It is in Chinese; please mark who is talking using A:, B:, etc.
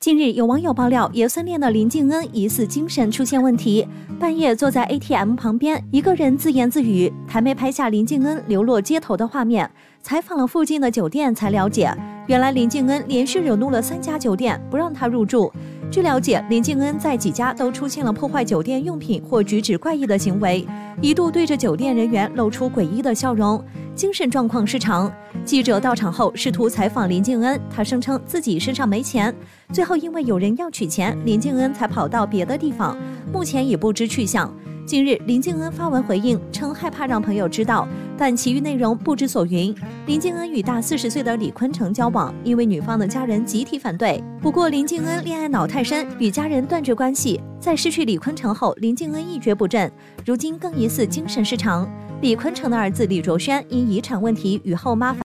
A: 近日，有网友爆料，爷孙恋的林敬恩疑似精神出现问题，半夜坐在 ATM 旁边，一个人自言自语。台媒拍下林敬恩流落街头的画面，采访了附近的酒店才了解，原来林敬恩连续惹怒了3家酒店，不让他入住。据了解，林敬恩在几家都出现了破坏酒店用品或举止怪异的行为，一度对着酒店人员露出诡异的笑容，精神状况失常。记者到场后试图采访林敬恩，他声称自己身上没钱，最后因为有人要取钱，林敬恩才跑到别的地方，目前已不知去向。近日，林敬恩发文回应称害怕让朋友知道，但其余内容不知所云。林敬恩与大40岁的李坤城交往，因为女方的家人集体反对。不过林敬恩恋爱脑太深，与家人断绝关系。在失去李坤城后，林敬恩一蹶不振，如今更疑似精神失常。李坤城的儿子李卓轩因遗产问题与后妈